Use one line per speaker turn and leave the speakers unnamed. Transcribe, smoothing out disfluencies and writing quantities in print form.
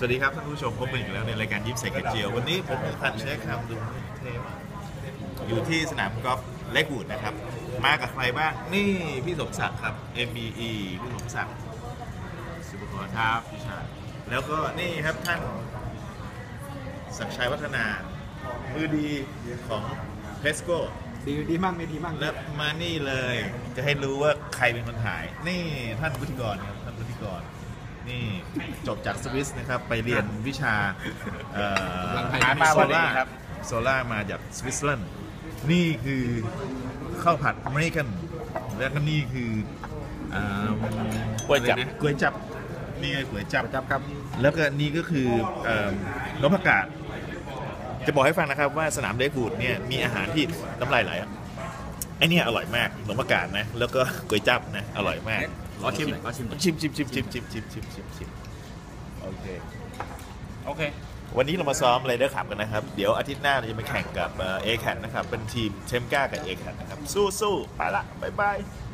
สวัสดีครับท่านผู้ชมพบกันอีกแล้วในรายการยิ้มใส่ไข่เจียววันนี้ผมทันเช็คครับดูเท่มากอยู่ที่สนามกอล์ฟเล็กวูดนะครับมากับใครบ้างนี่พี่สมศักดิ์ครับ MBE พี่สมศักดิ์สุภกรครับพี่ชายแล้วก็นี่ครับท่านศักดิ์ชัยวัฒนามือดีของเพสโก้
ดีมากไม่ดีมาก
และมานี่เลยจะให้รู้ว่าใครเป็นคนถ่ายนี่ท่านวุฒิกรครับท่านวุฒิกรนี่จบจากสวิสนะครับไปเรียนวิชาโซล่ามาจากสวิตเซอร์แลนด์นี่คือข้าวผัดอเมริกันแล้วก็นี่คือก๋วยจับนี่ไงก๋วยจับ
ครับ
แล้วก็นี่ก็คือนพกาศจะบอกให้ฟังนะครับว่าสนามเดฟูดเนี่ยมีอาหารที่น้ำลายไหลไอเนี่ยอร่อยมากนพกาศนะแล้วก็ก๋วยจับนะอร่อยมาก
ขอชิมโอเค
วันนี้เรามาซ้อมไรเดอร์ขับกันนะครับเดี๋ยวอาทิตย์หน้าเราจะไปแข่งกับเอแคทนะครับเป็นทีมเทมก้ากับเอแคทนะครับสู้ๆไปละบ๊ายบาย